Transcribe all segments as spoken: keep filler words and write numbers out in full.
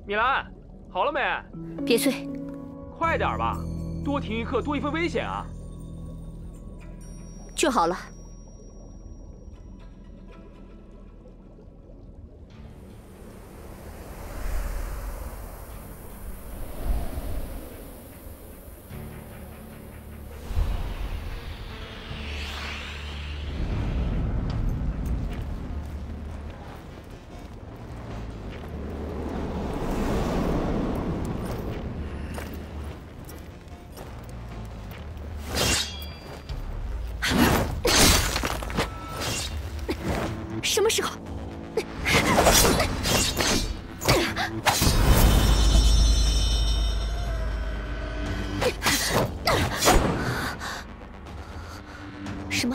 米兰，好了没？ 别催， 快点吧，多停一刻多一分危险啊！ 就好了。什么时候？什么？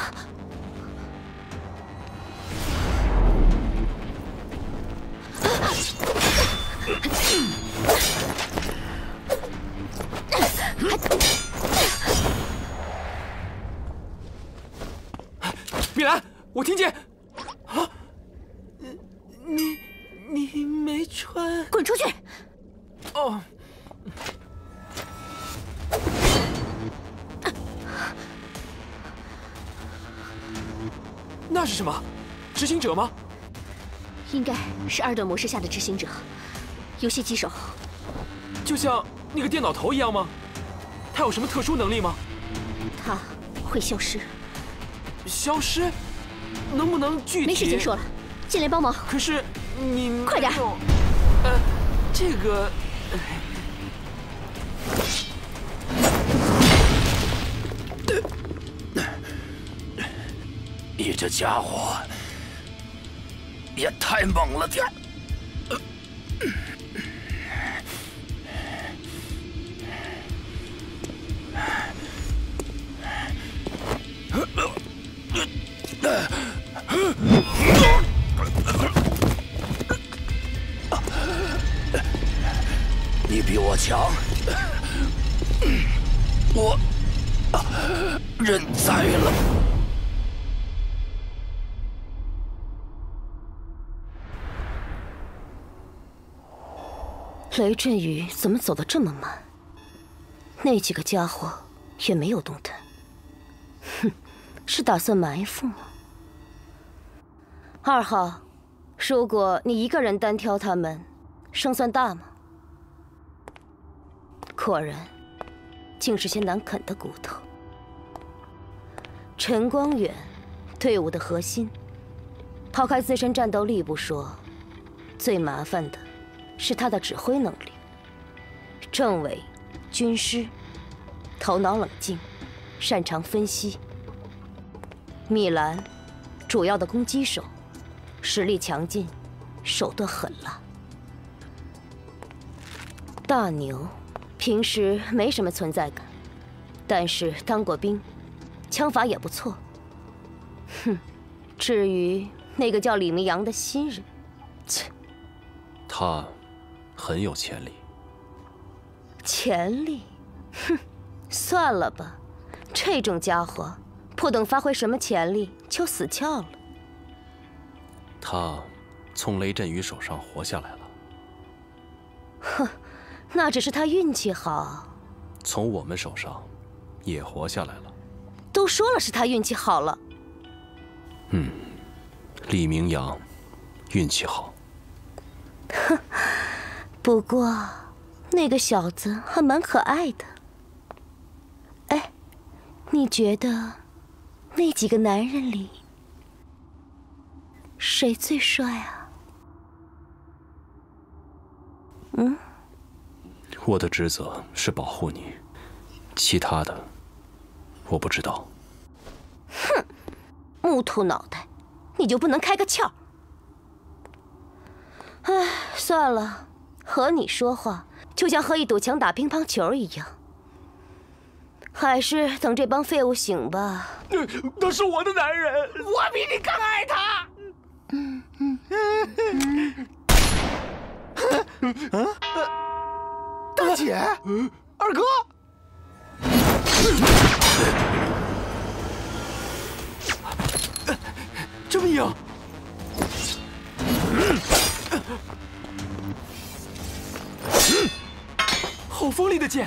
米兰，我听见。 你你没穿？ 滚出去！ 哦，那是什么？执行者吗？ 应该是二段模式下的执行者，游戏机手。 就像那个电脑头一样吗？他有什么特殊能力吗？ 他会消失。 消失？能不能具体？ 没时间说了。 进来帮忙！ 可是你快点！ 呃，这个， 你这家伙也太猛了点儿！你比我强，我认栽了。 雷震宇怎么走得这么慢？那几个家伙也没有动弹。哼，是打算埋伏吗？二号，如果你一个人单挑他们，胜算大吗？ 果然，竟是些难啃的骨头。陈光远，队伍的核心，抛开自身战斗力不说，最麻烦的是他的指挥能力。政委、军师，头脑冷静，擅长分析。米兰，主要的攻击手，实力强劲，手段狠辣。大牛。 平时没什么存在感，但是当过兵，枪法也不错。哼，至于那个叫李明阳的新人，切， 他很有潜力。 潜力？哼，算了吧，这种家伙不等发挥什么潜力就死翘了。 他从雷震宇手上活下来了。 哼。 那只是他运气好， 从我们手上也活下来了。 都说了是他运气好了。 嗯，李明阳运气好。 哼，不过那个小子还蛮可爱的。哎，你觉得那几个男人里谁最帅啊？嗯。 我的职责是保护你，其他的我不知道。 哼，木头脑袋，你就不能开个窍？唉，算了，和你说话就像和一堵墙打乒乓球一样。还是等这帮废物醒吧。 那是我的男人， 我比你更爱他。 嗯嗯嗯嗯。 大姐，二哥， 这么硬！ 好锋利的剑！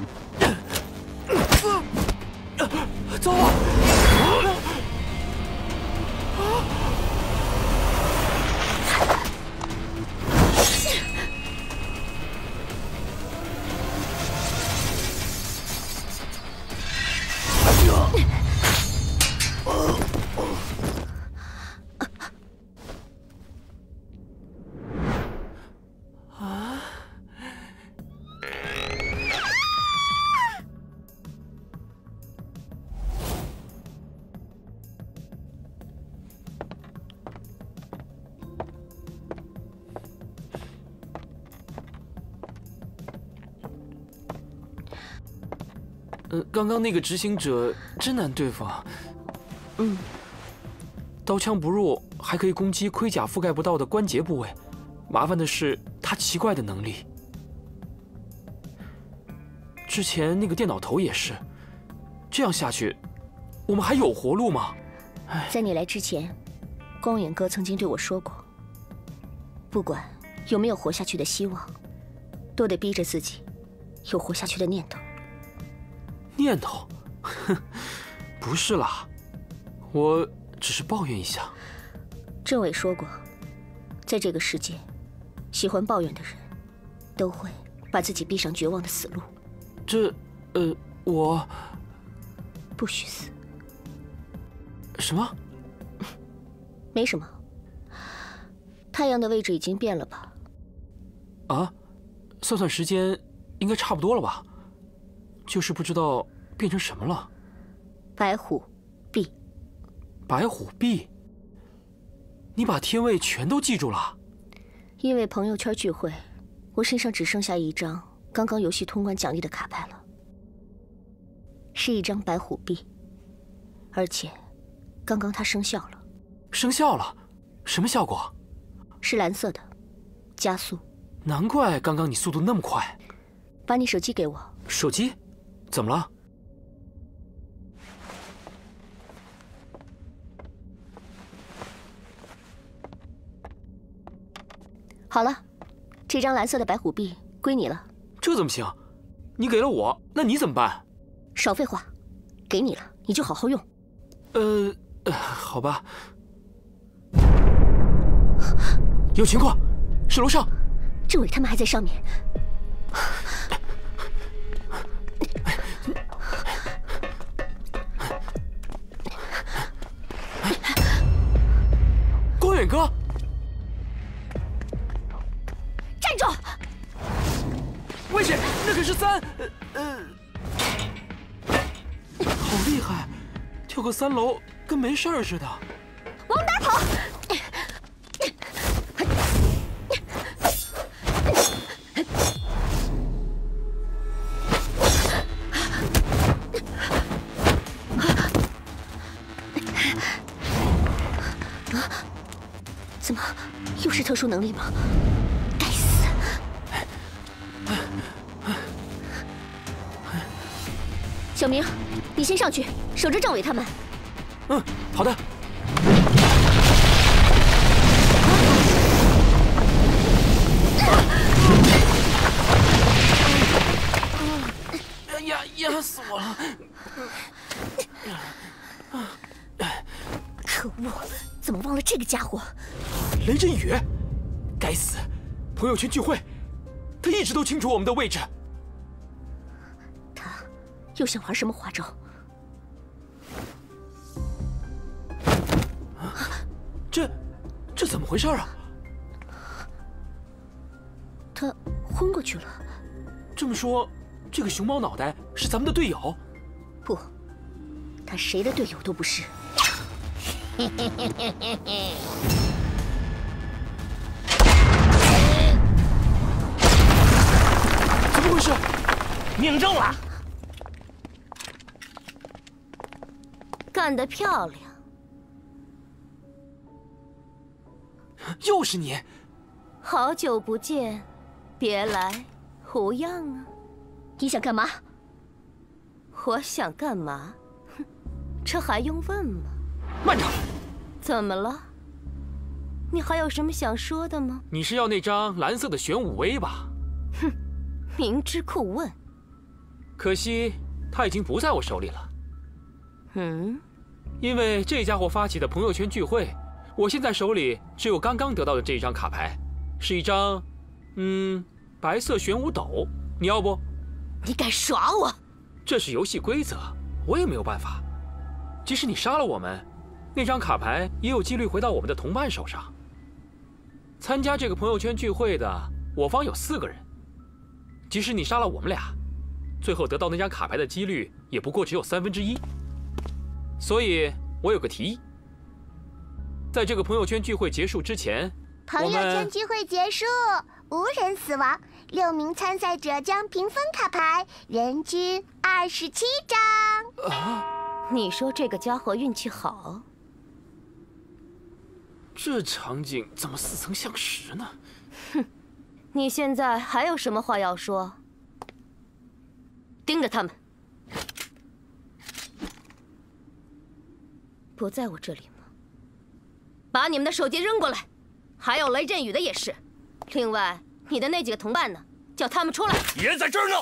糟了！呃，刚刚那个执行者真难对付啊。 嗯， 刀枪不入，还可以攻击盔甲覆盖不到的关节部位。麻烦的是他奇怪的能力。之前那个电脑头也是，这样下去，我们还有活路吗？哎， 在你来之前，光远哥曾经对我说过，不管有没有活下去的希望，都得逼着自己有活下去的念头。 念头？哼，不是啦，我只是抱怨一下。 政委说过，在这个世界，喜欢抱怨的人，都会把自己逼上绝望的死路。 这，呃，我不许死。 什么？ 没什么。太阳的位置已经变了吧？ 啊，算算时间，应该差不多了吧？就是不知道变成什么了。 白虎臂。 白虎臂？你把天位全都记住了？ 因为朋友圈聚会，我身上只剩下一张刚刚游戏通关奖励的卡牌了，是一张白虎臂，而且刚刚它生效了。 生效了？什么效果？ 是蓝色的，加速。 难怪刚刚你速度那么快。 把你手机给我。 手机？怎么了？ 好了，这张蓝色的白虎臂归你了。 这怎么行？你给了我，那你怎么办？ 少废话，给你了，你就好好用。 呃，呃好吧。有情况，是楼上。 政委他们还在上面。 光远哥， 站住！ 危险，那可是三，呃呃，好厉害，跳个三楼跟没事儿似的。 往哪跑？怎么，又是特殊能力吗？该死！小明，你先上去守着政委他们。 嗯，好的。压压死我了！ 可恶，怎么忘了这个家伙？ 雷震宇，该死！朋友圈聚会，他一直都清楚我们的位置。 他又想玩什么花招？ 这这怎么回事啊？ 他昏过去了。 这么说，这个熊猫脑袋是咱们的队友？ 不，他谁的队友都不是。 怎么回事？ 命中了！ 干得漂亮！ 又是你！ 好久不见，别来无恙啊！你想干嘛？我想干嘛？哼，这还用问吗？ 慢着！ 怎么了？你还有什么想说的吗？ 你是要那张蓝色的玄武威吧？ 哼， 明知故问。 可惜他已经不在我手里了。 嗯， 因为这家伙发起的朋友圈聚会，我现在手里只有刚刚得到的这一张卡牌，是一张，嗯，白色玄武斗。你要不？ 你敢耍我？ 这是游戏规则，我也没有办法。即使你杀了我们，那张卡牌也有几率回到我们的同伴手上。参加这个朋友圈聚会的，我方有四个人。即使你杀了我们俩，最后得到那张卡牌的几率也不过只有三分之一。所以，我有个提议，在这个朋友圈聚会结束之前， 朋友圈聚会结束，无人死亡，六名参赛者将平分卡牌，人均二十七张。 啊！ 你说这个家伙运气好？ 这场景怎么似曾相识呢？ 哼，你现在还有什么话要说？盯着他们。不在我这里吗？把你们的手机扔过来，还有雷阵雨的也是。另外，你的那几个同伴呢？叫他们出来。 爷在这儿呢。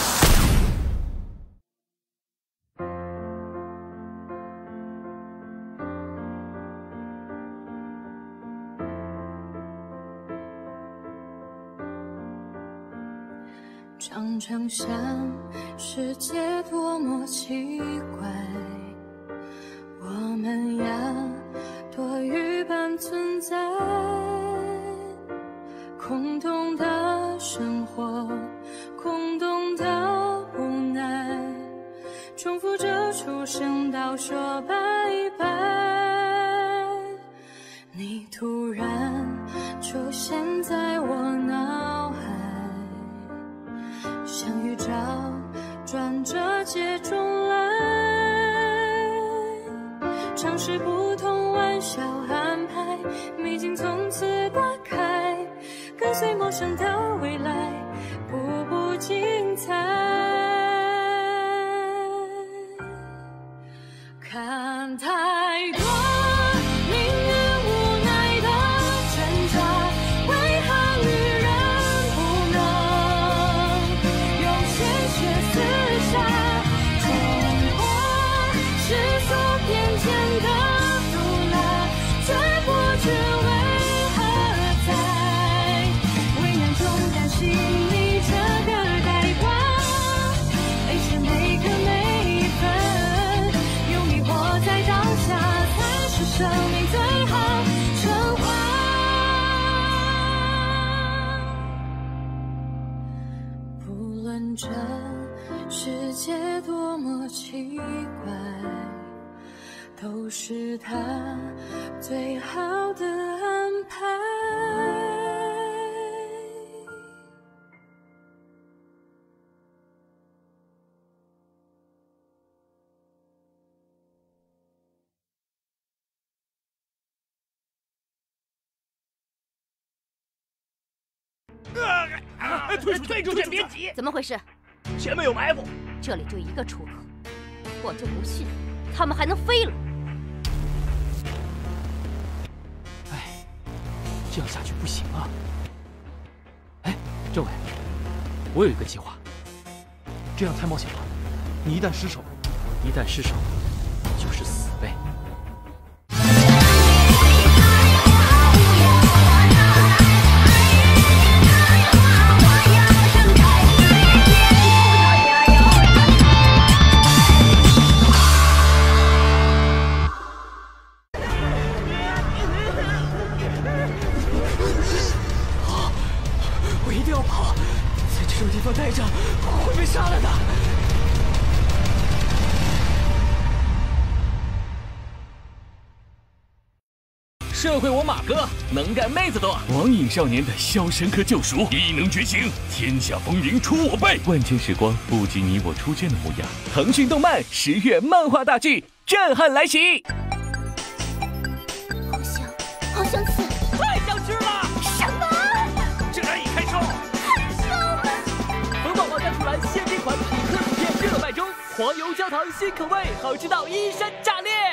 常常想，世界多么奇怪。我们呀，多余般存在，空洞的生活，空洞的无奈，重复着出生到说拜拜。你突然出现在我脑海，像预兆，转折接踵来。尝试不同玩笑安排，秘境从此打开，跟随陌生的未来，步步精彩。看太多命运无奈的挣扎，为何女人不能用鲜血厮杀？冲破世俗偏见的毒辣，却不知为何在危难中担心你这个呆瓜。爱是每刻每一分，用力活在当下，才是生命最好升华。不论这世界多么奇怪，都是他最好的安排。 啊！退出，退出去！别急， 怎么回事？ 前面有埋伏。 这里就一个出口，我就不信他们还能飞了。 哎，这样下去不行啊！哎，政委，我有一个计划。 这样太冒险了，你一旦失手， 一旦失手，就是死呗。 待着会被杀了的。社会我马哥，能干妹子多。网瘾少年的肖申克救赎，异能觉醒，天下风云出我辈。万千时光不及你我初见的模样。腾讯动漫十月漫画大剧震撼来袭。 好香，好想死， 太想吃了！ 什么？ 这难以开烧。 本宝宝刚出来限定款匹克薯片热卖中，黄油焦糖新口味，好吃到衣衫炸裂。